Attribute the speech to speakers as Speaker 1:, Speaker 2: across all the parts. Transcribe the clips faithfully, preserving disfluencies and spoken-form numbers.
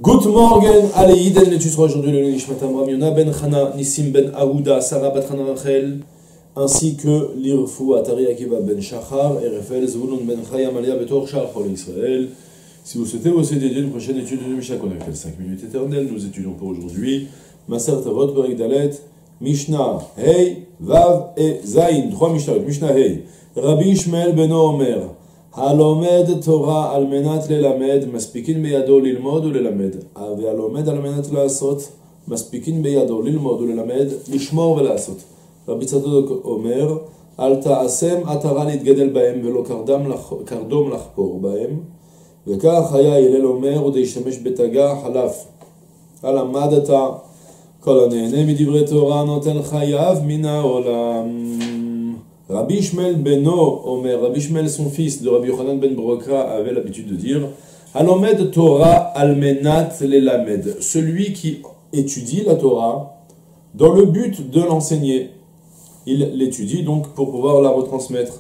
Speaker 1: Good morning, allez, Iden, l'étude sera aujourd'hui le Nishmat Amram Yona ben Chana, Nissim ben Aouda, Sarah bat Chana Rachel, ainsi que l'Irfou Atari Akiva ben Shachar, et Rafel Zvulun ben Chaya Malia Betor Shal Chol Israël. Si vous souhaitez aussi dédier une prochaine étude de Mishnah qu'on appelle cinq minutes éternelles, nous étudions pour aujourd'hui Maser Tavot Perek Dalet, Mishnah Hey, Vav et Zayin, trois Mishnah, Mishnah Hey, Rabbi Ishmael ben Omer. הלומד תורה על מנת ללמד, מספיקין בידו ללמוד וללמד. והלומד על מנת לעשות, מספיקין בידו ללמוד וללמד, לשמור ולעשות. רבי צדוק אומר, אל תעשם עטרה להתגדל בהם ולא קרדם לח... קרדום לחפור בהם. וכך היה הלל אומר, עוד ישתמש בתגה חלף. הלמדת כל הנהנה מדברי תורה נותן חייו מן העולם. Rabbi Ishmael beno Omer, Rabbi Ishmael son fils de Rabbi Yochanan ben Brokra avait l'habitude de dire Halomed Torah almenat lelamed, celui qui étudie la Torah dans le but de l'enseigner. Il l'étudie donc pour pouvoir la retransmettre.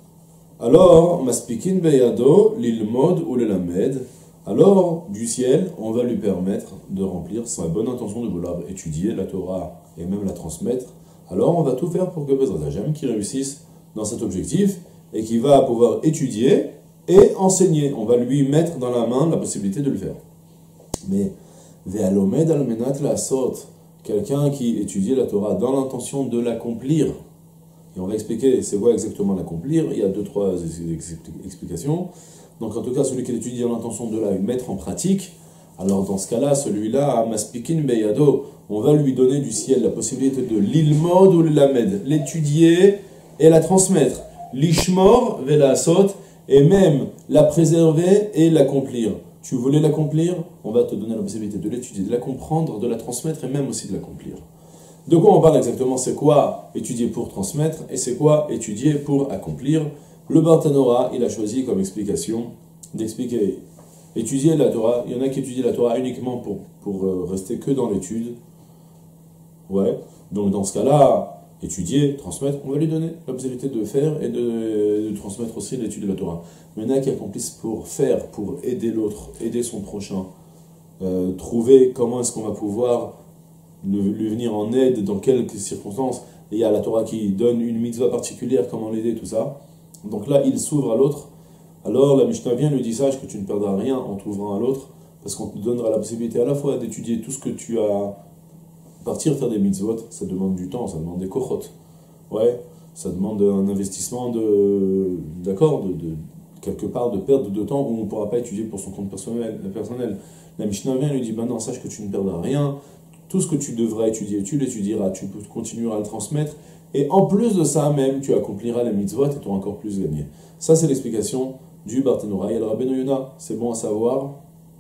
Speaker 1: Alors, maspikin beyado lilmod ou lelamed, alors du ciel on va lui permettre de remplir sa bonne intention de vouloir étudier la Torah et même la transmettre. Alors on va tout faire pour que Bezrat Hashem qui réussisse dans cet objectif et qui va pouvoir étudier et enseigner. On va lui mettre dans la main la possibilité de le faire. Mais Ve'alomed almenat la'asot, quelqu'un qui étudie la Torah dans l'intention de l'accomplir. Et on va expliquer c'est quoi exactement l'accomplir. Il y a deux, trois explications. Donc en tout cas, celui qui étudie dans l'intention de la mettre en pratique, alors dans ce cas-là, celui-là, maspikin beyado, on va lui donner du ciel la possibilité de l'ilmod ou l'lamed, l'étudier et la transmettre, l'ishmor velasot, et même la préserver et l'accomplir. Tu voulais l'accomplir, on va te donner la possibilité de l'étudier, de la comprendre, de la transmettre et même aussi de l'accomplir. De quoi on parle exactement? C'est quoi étudier pour transmettre et c'est quoi étudier pour accomplir? Le Bartanora, il a choisi comme explication d'expliquer étudier la Torah. Il y en a qui étudient la Torah uniquement pour, pour rester que dans l'étude. Ouais, donc dans ce cas-là, étudier, transmettre, on va lui donner la possibilité de faire et de, de transmettre aussi l'étude de la Torah. Mais il y en a qui accomplissent pour faire, pour aider l'autre, aider son prochain, euh, trouver comment est-ce qu'on va pouvoir lui, lui venir en aide, dans quelles circonstances. Et il y a la Torah qui donne une mitzvah particulière, comment l'aider, tout ça. Donc là, il s'ouvre à l'autre. Alors la Mishnah vient lui dit sache que tu ne perdras rien en t'ouvrant à l'autre, parce qu'on te donnera la possibilité à la fois d'étudier tout ce que tu as. Partir faire des mitzvot, ça demande du temps, ça demande des kochot. Ouais, ça demande un investissement de, d'accord, de, de quelque part de perte de temps où on ne pourra pas étudier pour son compte personnel. personnel. La Mishnah vient et lui dit, ben non, sache que tu ne perdras rien, tout ce que tu devras étudier, tu l'étudieras, tu continueras à le transmettre, et en plus de ça même, tu accompliras les mitzvot et tu auras encore plus gagné. Ça, c'est l'explication du Bartanora. Et le Rabbeinu Yona, c'est bon à savoir,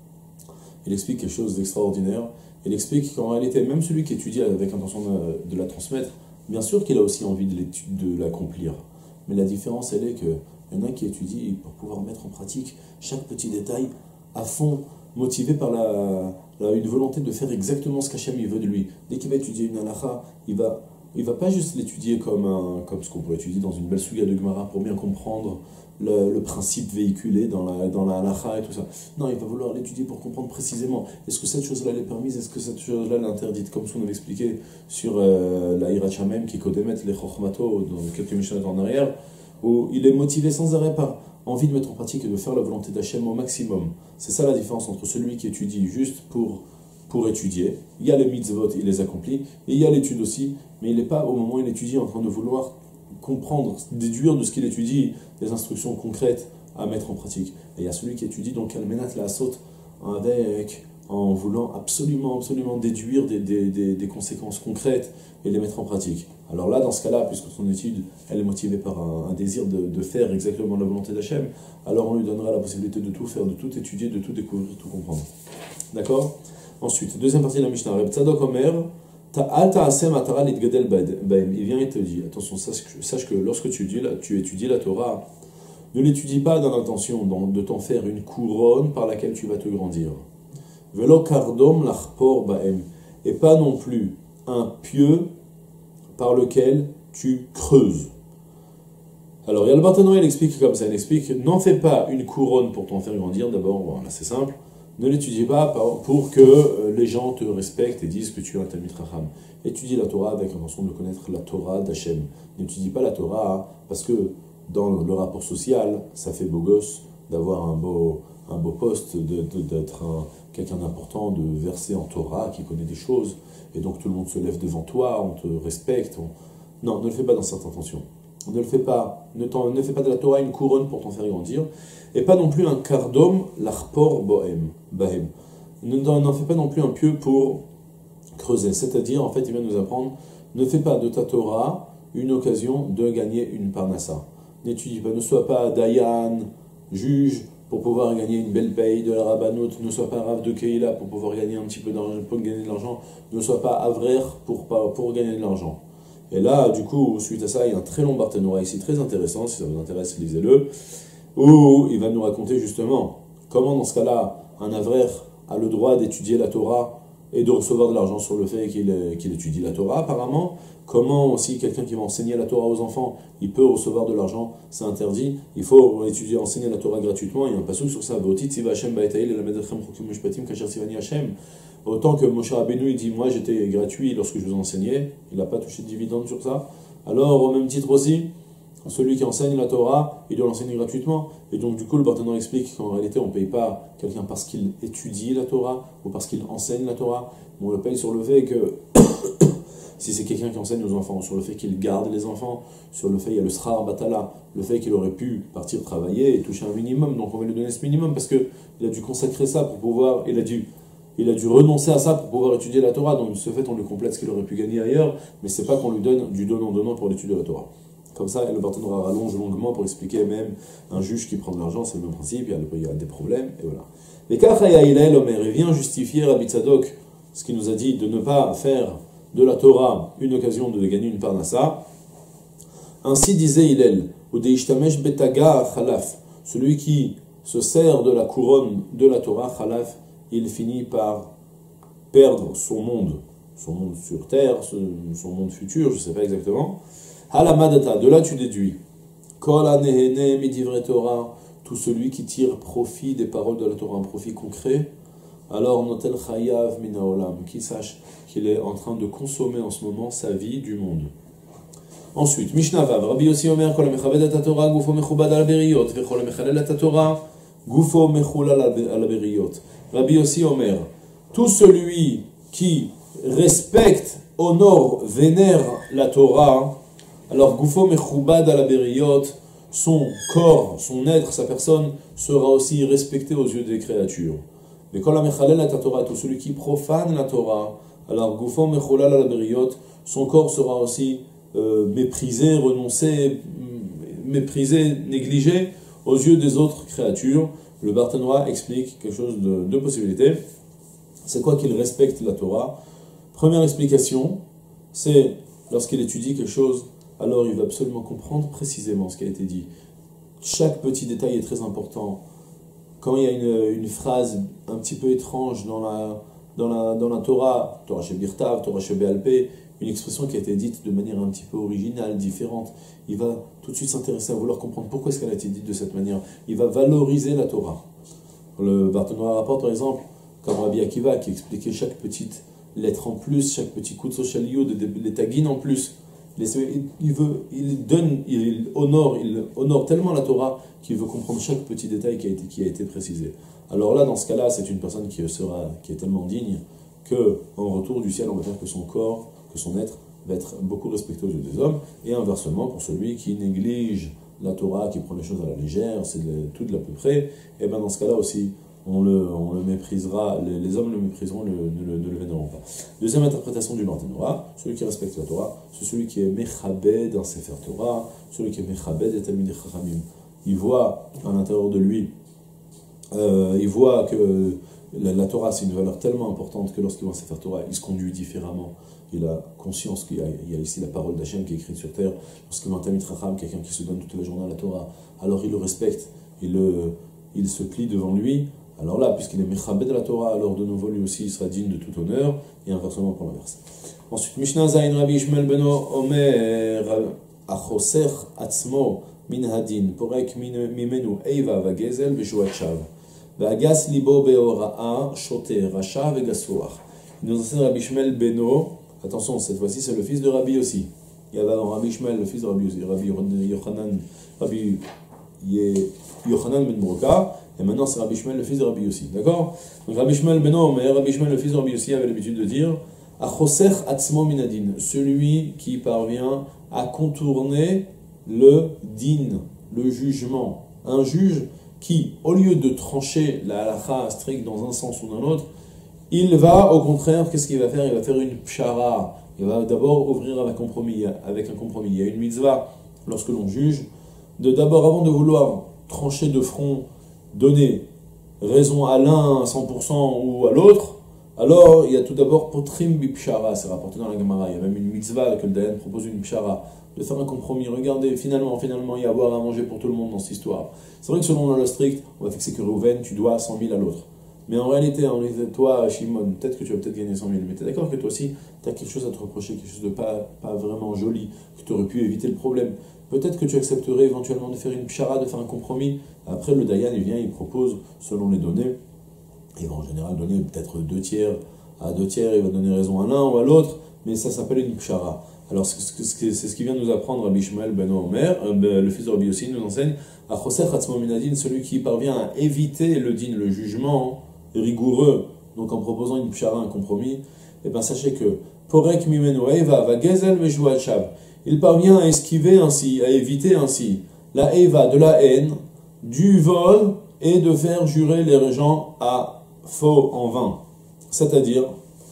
Speaker 1: il explique quelque chose d'extraordinaire. Il explique qu'en réalité, même celui qui étudie avec l'intention de, de la transmettre, bien sûr qu'il a aussi envie de, de l'accomplir. Mais la différence, elle est qu'il y en a qui étudient pour pouvoir mettre en pratique chaque petit détail à fond, motivé par la, la, une volonté de faire exactement ce qu'Hachem veut de lui. Dès qu'il va étudier une halakha, il va, il va pas juste l'étudier comme, un, comme ce qu'on pourrait étudier dans une belle souga de Gemara pour bien comprendre Le, le principe véhiculé dans la, dans la halakha et tout ça. Non, il va vouloir l'étudier pour comprendre précisément. Est-ce que cette chose-là est permise? Est-ce que cette chose-là est interdite? Comme ce qu'on avait expliqué sur euh, la Hirat Shamem qui kodemet les chokhmato dans quelques mishnayot en arrière, où il est motivé sans arrêt par envie de mettre en pratique et de faire la volonté d'Hachem au maximum. C'est ça la différence entre celui qui étudie juste pour, pour étudier. Il y a les mitzvot, il les accomplit, et il y a l'étude aussi, mais il n'est pas au moment où il étudie en train de vouloir comprendre, déduire de ce qu'il étudie des instructions concrètes à mettre en pratique. Et il y a celui qui étudie donc Almenat La'asot avec, en voulant absolument, absolument déduire des, des, des, des conséquences concrètes et les mettre en pratique. Alors là, dans ce cas-là, puisque son étude, elle est motivée par un, un désir de, de faire exactement la volonté d'Hachem, alors on lui donnera la possibilité de tout faire, de tout étudier, de tout découvrir, de tout comprendre. D'accord? Ensuite, deuxième partie de la Mishnah, Reb Tzadok Omer, il vient et te dit, attention, sache que, sache que lorsque tu étudies, la, tu étudies la Torah, ne l'étudie pas dans l'intention de t'en faire une couronne par laquelle tu vas te grandir. Velo kardom lachpor baem, et pas non plus un pieu par lequel tu creuses. Alors, il y a le Bartanora, il explique comme ça, il explique, n'en fais pas une couronne pour t'en faire grandir, d'abord, voilà, c'est simple. Ne l'étudie pas pour que les gens te respectent et disent que tu es un Talmid Chacham. Étudie la Torah avec l'intention de connaître la Torah d'Hachem. N'étudie pas la Torah parce que dans le rapport social, ça fait beau gosse d'avoir un beau, un beau poste, d'être quelqu'un d'important, de verser en Torah, qui connaît des choses, et donc tout le monde se lève devant toi, on te respecte. On... Non, ne le fais pas dans cette intention. Ne le fais pas, ne, ne fais pas de la Torah une couronne pour t'en faire grandir, et pas non plus un kardom, l'arpor bohem, bahem. N'en fais pas non plus un pieu pour creuser, c'est-à-dire, en fait, il vient nous apprendre, ne fais pas de ta Torah une occasion de gagner une parnassa. N'étudie pas, ne sois pas dayan, juge, pour pouvoir gagner une belle paye de la rabbanout, ne sois pas rav de Keila pour pouvoir gagner un petit peu d'argent, pour gagner de l'argent, ne sois pas avrer pour, pour gagner de l'argent. Et là, du coup, suite à ça, il y a un très long Barthénora ici, très intéressant, si ça vous intéresse, lisez-le, où il va nous raconter justement comment, dans ce cas-là, un avrer a le droit d'étudier la Torah et de recevoir de l'argent sur le fait qu'il qu'il étudie la Torah, apparemment. Comment aussi quelqu'un qui va enseigner la Torah aux enfants, il peut recevoir de l'argent, c'est interdit. Il faut étudier, enseigner la Torah gratuitement. Il y a un passage sur ça. Autant que Moshe Rabbeinu, il dit, moi j'étais gratuit lorsque je vous enseignais, il n'a pas touché de dividende sur ça. Alors, au même titre aussi, celui qui enseigne la Torah, il doit l'enseigner gratuitement. Et donc, du coup, le Barthénor explique qu'en réalité, on ne paye pas quelqu'un parce qu'il étudie la Torah ou parce qu'il enseigne la Torah. On le paye sur le fait que, si c'est quelqu'un qui enseigne aux enfants, sur le fait qu'il garde les enfants, sur le fait, il y a le srar batala, le fait qu'il aurait pu partir travailler et toucher un minimum. Donc, on va lui donner ce minimum parce qu'il a dû consacrer ça pour pouvoir, il a dû, il a dû renoncer à ça pour pouvoir étudier la Torah. Donc, de ce fait, on lui complète ce qu'il aurait pu gagner ailleurs, mais c'est pas qu'on lui donne du donnant-donnant pour l'étude de la Torah. Comme ça, le Barthénora rallonge longuement pour expliquer même un juge qui prend de l'argent, c'est le même principe, il y a, il y a des problèmes, et voilà. Mais Kachaya Hillel Omer, il vient justifier Rabbi Tzadok, ce qu'il nous a dit de ne pas faire de la Torah une occasion de gagner une parnassa. Ainsi disait Hillel, ou deishtamesh betaga chalaf, celui qui se sert de la couronne de la Torah, chalaf, il finit par perdre son monde, son monde sur terre, son monde futur, je ne sais pas exactement. Halamadata, de là tu déduis. Kol hanehene midivre Torah, tout celui qui tire profit des paroles de la Torah, un profit concret, alors notel chayav min haolam, qu'il sache qu'il est en train de consommer en ce moment sa vie du monde. Ensuite, Mishnah Vav, Rabbi Yossi Omer, kol hamechaved et Torah, gufo mechubad al beriyot, vechol hamechalel et Torah, gufo mechulal al beriyot. Rabbi Yossi Omer, tout celui qui respecte, honore, vénère la Torah, alors Gufo Mechubad ala Beriyot, son corps, son être, sa personne sera aussi respecté aux yeux des créatures. Mais quand la Mechalel la Torah, tout celui qui profane la Torah, alors Gufo Mechulal ala Beriyot, son corps sera aussi euh, méprisé, renoncé, méprisé, négligé aux yeux des autres créatures. Le Barthénora explique quelque chose de deux possibilités. C'est quoi qu'il respecte la Torah? Première explication, c'est lorsqu'il étudie quelque chose, alors il va absolument comprendre précisément ce qui a été dit. Chaque petit détail est très important. Quand il y a une, une phrase un petit peu étrange dans la, dans la, dans la Torah, Torah chez Birtav, Torah chez Béalpé, une expression qui a été dite de manière un petit peu originale, différente, il va tout de suite s'intéresser à vouloir comprendre pourquoi est-ce qu'elle a été dite de cette manière. Il va valoriser la Torah. Le Barthénora rapporte par exemple, comme Rabbi Akiva qui expliquait chaque petite lettre en plus, chaque petit coup de social yud, les tagines en plus. Il, veut, il donne, il honore, il honore tellement la Torah qu'il veut comprendre chaque petit détail qui a été, qui a été précisé. Alors là, dans ce cas-là, c'est une personne qui, sera, qui est tellement digne qu'en retour du ciel, on va faire que son corps, que son être va être beaucoup respecté aux yeux des hommes. Et inversement, pour celui qui néglige la Torah, qui prend les choses à la légère, c'est tout de l'à peu près, et bien dans ce cas-là aussi, On le, on le méprisera, les, les hommes le mépriseront, le, ne, le, ne le vénéreront pas. Deuxième interprétation du Barthénora, celui qui respecte la Torah, c'est celui qui est Mechabed dans Sefer Torah, celui qui est Mechabed et Talmidei Chachamim. Il voit à l'intérieur de lui, euh, il voit que la, la Torah c'est une valeur tellement importante que lorsqu'il voit Sefer Torah, il se conduit différemment. Il a conscience qu'il y a, il y a ici la parole d'Hachem qui est écrite sur terre. Lorsqu'il voit un Talmid Chacham, quelqu'un qui se donne toute la journée à la Torah, alors il le respecte, il, le, il se plie devant lui. Alors là, puisqu'il est Mechabed de la Torah, alors de nouveau lui aussi il sera digne de tout honneur, et inversement pour l'inverse. Ensuite, Mishnah Zayin Rabbi Ishmael Beno Omer Achoser Atzmo Min Hadin Porek Mimenu Eiva Vagezel Beshuat Shav. Vagas libo beora'a shote racha vegasouar. Il nous enseigne Rabbi Shmuel Beno. Attention, cette fois-ci, c'est le fils de Rabbi aussi. Il y avait avant Rabbi Shmuel, le fils de Rabbi aussi, Rabbi Yochanan, Rabbi Yochanan ben Broka, et maintenant c'est Rabbi Shmuel, le fils de Rabbi aussi. D'accord? Donc Rabbi Shmuel Beno, mais Rabbi Shmuel, le fils de Rabbi aussi, avait l'habitude de dire Achoser atzmo minadin, celui qui parvient à contourner le din, le jugement. Un juge qui, au lieu de trancher la halakha stricte dans un sens ou dans l'autre, il va, au contraire, qu'est-ce qu'il va faire? Il va faire une pshara. Il va d'abord ouvrir avec un compromis. Avec un compromis. Il y a une mitzvah, lorsque l'on juge, de d'abord, avant de vouloir trancher de front, donner raison à l'un à cent pour cent ou à l'autre, alors il y a tout d'abord potrim bi pshara, c'est rapporté dans la Gemara. Il y a même une mitzvah que le Dayan propose une pshara, de faire un compromis. Regardez, finalement, finalement, il y a à boire à manger pour tout le monde dans cette histoire. C'est vrai que selon la loi stricte, on va fixer que Reuven, tu dois cent mille à l'autre. Mais en réalité, en réalité, toi, Shimon, peut-être que tu vas peut-être gagner cent mille, mais tu es d'accord que toi aussi, tu as quelque chose à te reprocher, quelque chose de pas, pas vraiment joli, que tu aurais pu éviter le problème. Peut-être que tu accepterais éventuellement de faire une pshara, de faire un compromis. Après, le Dayan, il vient, il propose, selon les données, il va en général donner peut-être deux tiers à deux tiers, il va donner raison à l'un ou à l'autre, mais ça s'appelle une pshara. Alors, c'est ce qui vient de nous apprendre Rabbi Shmuel ben Omer, euh, le fils de Rabbi Yossi, nous enseigne à Choser Hatzmo Minadin, celui qui parvient à éviter le din, le jugement rigoureux, donc en proposant une pshara, un compromis, et bien sachez que Porek Mimenu Eiva va Gezel Vejou Shav, il parvient à esquiver ainsi, à éviter ainsi la Eiva, de la haine, du vol et de faire jurer les gens à faux en vain. C'est-à-dire,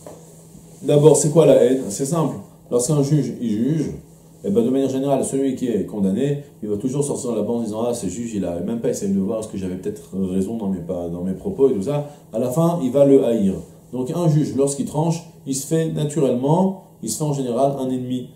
Speaker 1: d'abord, c'est quoi la haine? C'est simple. Lorsqu'un juge, il juge, et ben de manière générale, celui qui est condamné, il va toujours sortir de la bande en disant « Ah, ce juge, il a même pas essayé de voir est-ce que j'avais peut-être raison dans mes, dans mes propos et tout ça. » À la fin, il va le haïr. Donc un juge, lorsqu'il tranche, il se fait naturellement, il se fait en général un ennemi.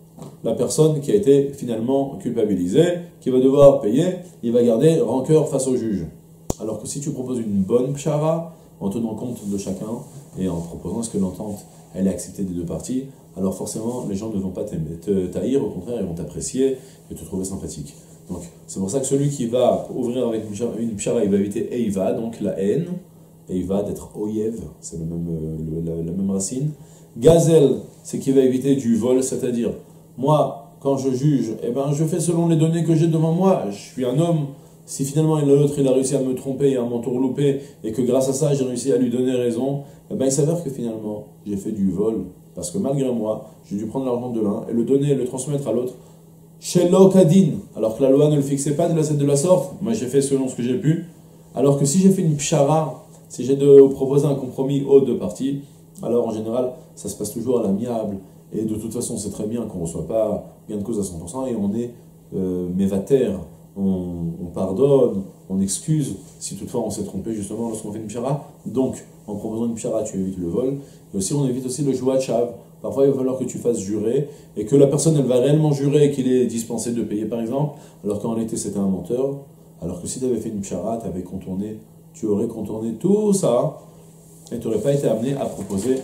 Speaker 1: La personne qui a été finalement culpabilisée, qui va devoir payer, il va garder rancœur face au juge. Alors que si tu proposes une bonne pshara, en tenant compte de chacun, et en proposant ce que l'entente, elle est acceptée des deux parties, alors forcément, les gens ne vont pas te taïr, au contraire, ils vont t'apprécier et te trouver sympathique. Donc, c'est pour ça que celui qui va ouvrir avec une pshara, il va éviter Eiva, donc la haine, Eiva d'être Oyev, c'est le même, le, la, la même racine. Gazel, c'est qui va éviter du vol, c'est-à-dire, moi, quand je juge, eh ben, je fais selon les données que j'ai devant moi, je suis un homme. Si finalement l'autre il a réussi à me tromper et à m'entourlouper, et que grâce à ça j'ai réussi à lui donner raison, eh ben, il s'avère que finalement j'ai fait du vol. Parce que malgré moi, j'ai dû prendre l'argent de l'un et le donner et le transmettre à l'autre. Chez l'Okadin, alors que la loi ne le fixait pas de la, de la sorte, moi j'ai fait selon ce que j'ai pu. Alors que si j'ai fait une pshara, si j'ai proposé un compromis aux deux parties, alors en général, ça se passe toujours à l'amiable. Et de toute façon, c'est très bien qu'on ne reçoit pas gain de cause à cent pour cent et on est euh, mévater, on, on pardonne, on excuse si toutefois on s'est trompé justement lorsqu'on fait une pshara. Donc, en proposant une pshara, tu évites le vol. Et aussi, on évite aussi le jouat chav. Parfois, il va falloir que tu fasses jurer et que la personne, elle va réellement jurer qu'il est dispensé de payer, par exemple, alors qu'en réalité, c'était un menteur. Alors que si tu avais fait une pshara, tu avais contourné, tu aurais contourné tout ça et tu n'aurais pas été amené à proposer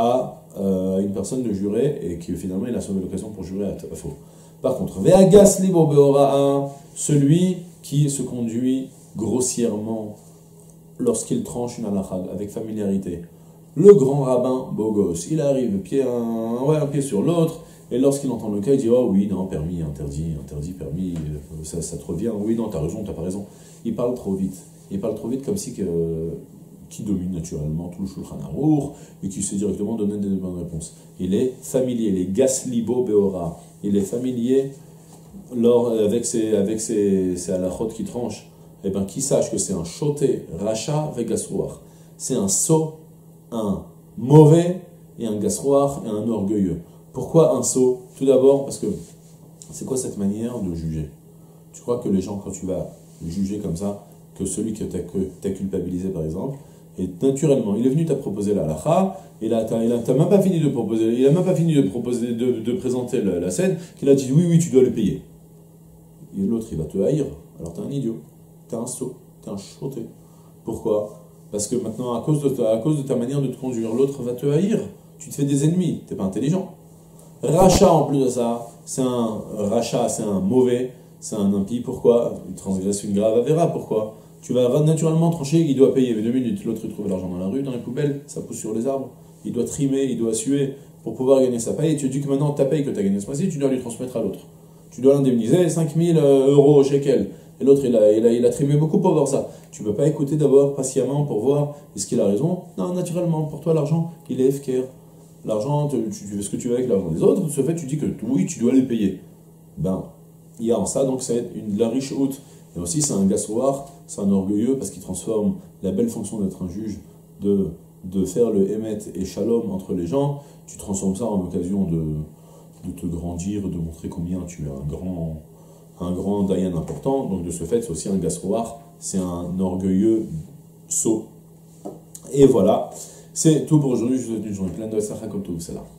Speaker 1: à euh, une personne de jurer et qui finalement, il a sauvé l'occasion pour jurer à, à faux. Par contre, Ve'agas libo beora'a, celui qui se conduit grossièrement lorsqu'il tranche une halakha avec familiarité. Le grand rabbin Bogos, il arrive pied un, ouais, un pied sur l'autre, et lorsqu'il entend le cas, il dit « Oh oui, non, permis, interdit, interdit, permis, ça, ça te revient, oui, non, t'as raison, t'as pas raison. » Il parle trop vite. Il parle trop vite comme si que, qui domine naturellement tout le Shulchan Aruch et qui sait directement donner des bonnes réponses. Il est familier, il est gaslibo beora. Il est familier lors, avec ses, avec ses, ses halachot qui tranchent. Eh bien, qui sache que c'est un choté, racha, vegasroar. C'est un sot, un mauvais, et un gasroar, et un orgueilleux. Pourquoi un sot? Tout d'abord, parce que c'est quoi cette manière de juger? Tu crois que les gens, quand tu vas juger comme ça, que celui qui t'a culpabilisé, par exemple, et naturellement, il est venu t'a proposé la halakha, et là, il n'a même pas fini de proposer, il n'a même pas fini de proposer, de, de présenter la, la scène, qu'il a dit oui, oui, tu dois le payer. Et l'autre, il va te haïr. Alors t'es un idiot, t'es un sot, t'es un choté. Pourquoi? Parce que maintenant, à cause, de ta, à cause de ta manière de te conduire, l'autre va te haïr. Tu te fais des ennemis, t'es pas intelligent. Racha, en plus de ça, c'est un racha, c'est un mauvais, c'est un impie. Pourquoi? Il transgresse une grave avéra. Pourquoi? tu vas naturellement trancher, il doit payer. Mais deux minutes, l'autre il trouve l'argent dans la rue, dans les poubelles, ça pousse sur les arbres. Il doit trimer, il doit suer pour pouvoir gagner sa paye. Et tu dis que maintenant ta paye que tu as gagné ce mois-ci, tu dois lui transmettre à l'autre. Tu dois l'indemniser cinq mille euros shekel. Et l'autre, il a, il, a, il a trimé beaucoup pour voir ça. Tu ne peux pas écouter d'abord patiemment pour voir est-ce qu'il a raison. Non, naturellement, pour toi, l'argent, il est F K R. L'argent, tu, tu fais ce que tu veux avec l'argent des autres. De ce fait, tu dis que oui, tu dois les payer. Ben, il y a en ça, donc c'est une, de la riche haute. Et aussi, c'est un gassoir, c'est un orgueilleux parce qu'il transforme la belle fonction d'être un juge, de, de faire le émet et shalom entre les gens. Tu transformes ça en occasion de, de te grandir, de montrer combien tu es un grand. un grand dayan important, donc de ce fait c'est aussi un gasroir, c'est un orgueilleux sot. Et voilà, c'est tout pour aujourd'hui, je vous souhaite une journée pleine de sacha comme tout, c'est là.